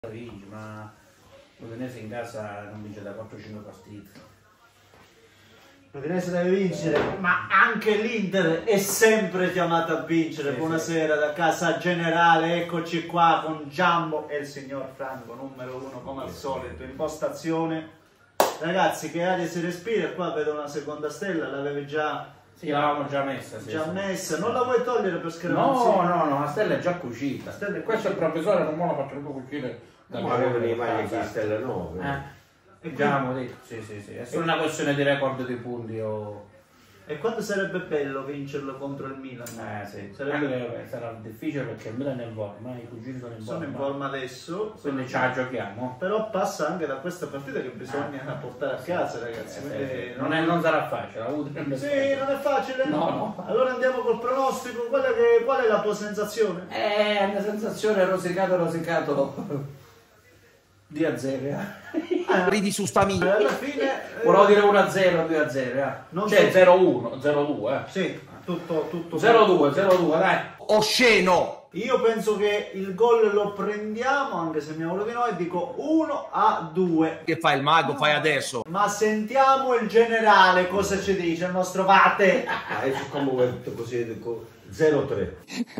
vince, ma l'Udinese in casa non vince da 4-5 partite. L'Udinese deve vincere, ma anche l'Inter è sempre chiamata a vincere. Sì, buonasera da casa generale, eccoci qua con Giambo e il signor Franco, numero 1 come al solito, impostazione. Ragazzi, che aria si respira, qua vedo una seconda stella, l'avevi già... Sì, l'avevamo già messa. Sì, già sì. messa, non la vuoi togliere per schermare? No, la stella è già cucita. Questo è il professore, non me la faccio più cucire. Ma avevano i maglie di stelle 9. Abbiamo detto, sì. È solo una questione di record di punti o... E quando sarebbe bello vincerlo contro il Milan? Sì. Sarebbe... sarà difficile perché il Milan è in forma, i cugini sono in forma. Sono in forma adesso. Quindi ce la giochiamo. Però passa anche da questa partita che bisogna portare a casa, ragazzi. Sì. Non sarà facile. Non non è facile? No. Allora andiamo col pronostico. Qual è la tua sensazione? La mia sensazione è rosicato. Di a 0. Ridi su sta mia. Alla fine... Volevo dire 1-0, 2-0. Non cioè so- 0-1, 0-2. Sì, tutto 0-2, dai. Osceno. Io penso che il gol lo prendiamo, anche se mi auguro di no, e dico 1-2. Che fai il mago? Fai adesso. Ma sentiamo il generale cosa ci dice il nostro Vate. Io come detto così, dico 0-3.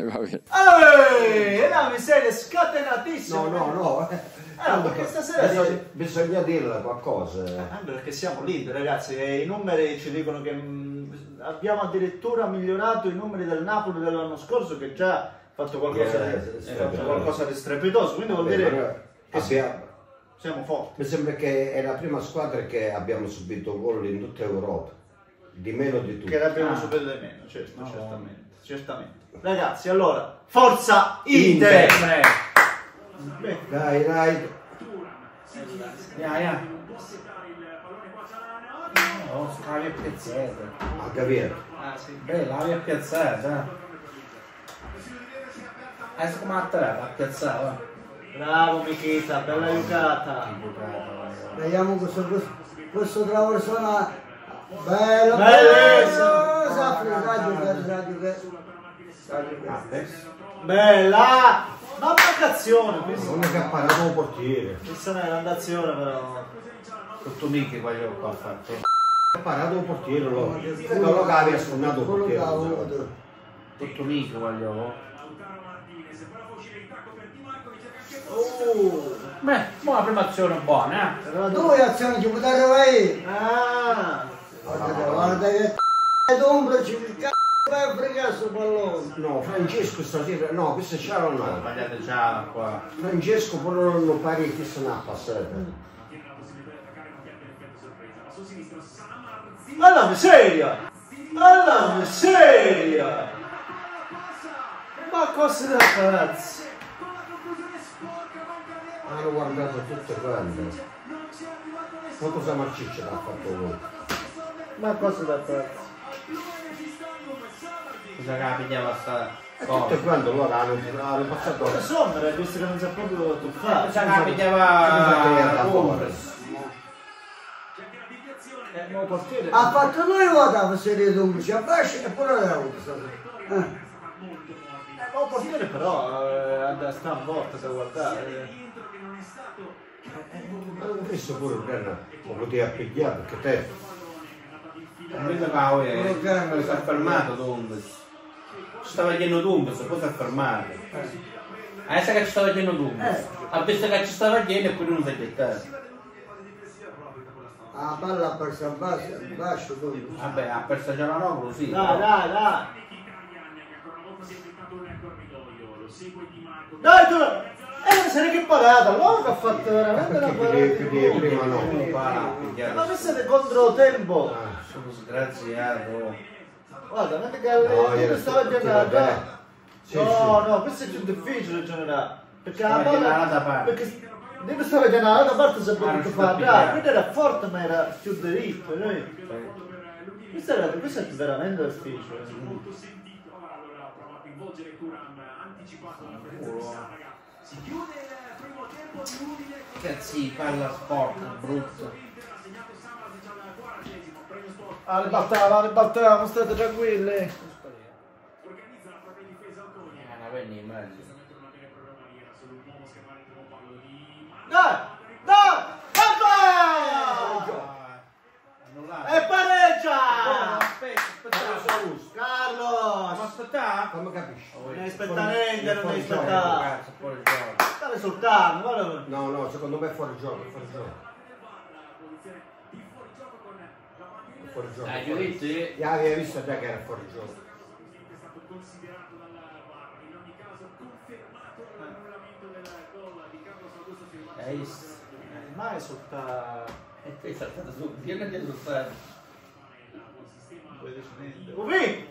È una miseria scatenatissima. No. Perché stasera bisogna dirla qualcosa. anche perché siamo lì, ragazzi, e i numeri ci dicono che abbiamo addirittura migliorato i numeri del Napoli dell'anno scorso, che già ha fatto qualcosa di strepitoso, quindi vuol dire che siamo forti. Mi sembra che è la prima squadra che abbiamo subito gol in tutta Europa, di meno di tutti. Che l'abbiamo subito di meno, certo, certamente. Ragazzi, allora, forza Inter! Beh, Dai. La via piazzata. A Gaviera. sì. Bella, la via piazzata. Come a te, la piazzata. Bravo Michita, bella giocata. Vediamo questo traversone bello, Bellissimo. Bella! Ma marcazione, Non è che ha parato un portiere. questa è un'andazione però. Tutto mica quello qua ha fatto. Ha parato un portiere, quello che aveva sfondato il portiere. Tutto mica quello. Beh, la prima azione è buona, Due azioni ci puoi arrivare. Ah! Guarda che d'ombra ci vai a fregare sto pallone. No, Francesco stasera, no, questo c'era no. Sbagliate già qua. Francesco poi non pare che se n'ha passato. Alla miseria! Alla miseria! Ma cosa da pazzi? Hanno guardato tutte quante. Ma cosa Marciccia l'ha fatto voi? Ma cosa da pazzi? Cosa capigliava sta Tutte quante loro hanno passato. Cosa sono, visto che non sa proprio tuffare? Cosa capigliava Ha fatto due volte a serie d'ombra, ci abbascia e poi non era avuto. Ma portiere però sta un volta da guardare. Questo pure Brenna lo poteva pigliare perché te. vedo che si è fermato Dumbes. Stava chiedendo Dumbes, poi si è fermato. Adesso che ci stava chiedendo Dumbes. Ha visto che ci stava chiedendo e poi non si è gettato. La palla ha perso a basso, Vabbè, ha perso già la Noglu, sì. Dai! Dai tu! Se ne che parata, l'uomo che ha fatto veramente una parata. Prima no. Ma che siete contro tempo? Sono sgraziato. Guarda, non è che io stavo giocando. No, questo è più difficile generale. Perché la palla. Perché io stavo giocando dall'altra parte si è potuto fare. Quindi era forte ma era più diritto. Questo è veramente difficile. Cazzi, palla sporca, brutta. Ribaltiamo, state tranquilli. Una penny in mezzo. capisci? Non devi aspettare niente, non devi aspettare. Stare soltanto, guarda. No, secondo me è fuori gioco, Fuori gioco. Giudizi? Avevi visto già che era fuori gioco. Mai soltanto. E te sei saltato su, io non ti ho saltato. Non puoi dire niente. Uvi!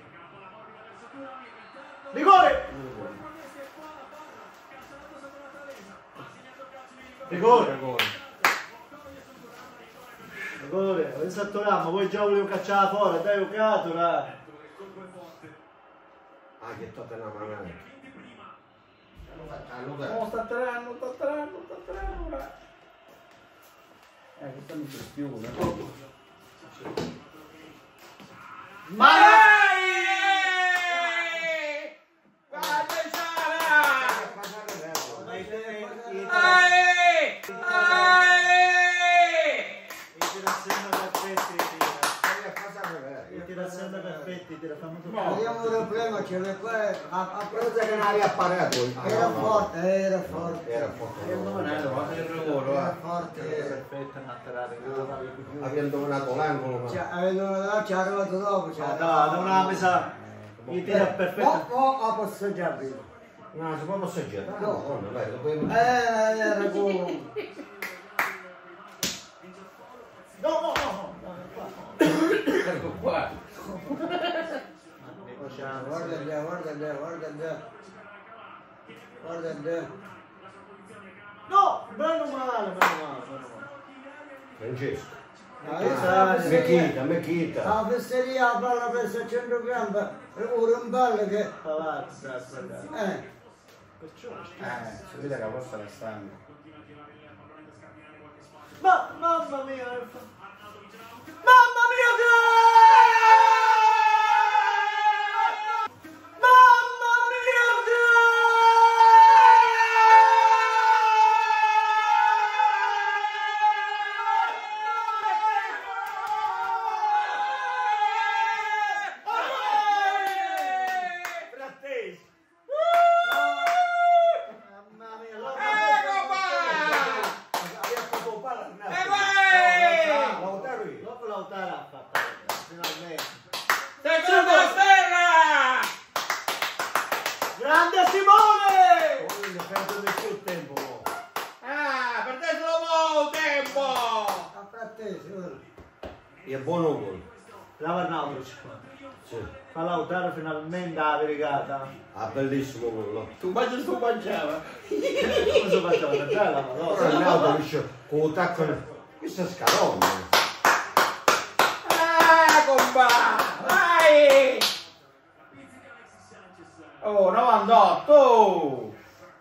Rigore! Rigore, esatto, ma poi già volevo cacciare fuori, dai, ho giocato, là. Che Tottenham non Sta atterrando. Questo non c'è più, Abbiamo un problema, ce l'è qua, a Cosa che non avevi apparato? era forte. Era forte. Era forte. Perfetto, non atterrare. Abbiamo indovinato l'angolo, ma... Ci è arrivato dopo. Non ha messa. Mi tira perfetto. O posso già dire. No, si può passeggiare. No, vai, Era come... No. Ecco qua. Guarda là. No, meno male. Francesco. Mechita. La fesseria, la palla presa a centrocampo, ora un ballo che... Palazzo, Si vede che la vostra la stanno. Mamma mia! Seconda stella! Grande Simone! Perdo più tempo. Per te solo tempo! A frattesi, E buono gol. Brava Nautic. Sì. Fa Lautaro finalmente la verigata. Bellissimo gol. Tu mangiava. Come si faceva? Bella, Ora il Nautic con un tacco. Questo è scalone. Comba! Vai! Oh, 98!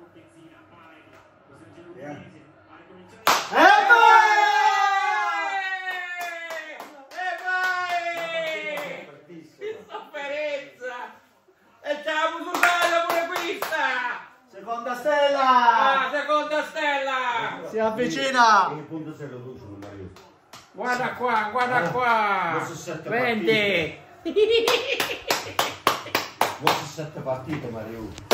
Seconda stella! Seconda stella! Si avvicina! Il punto se lo luce, Mario. Guarda qua! Prendi! Non si sette partite, Mario.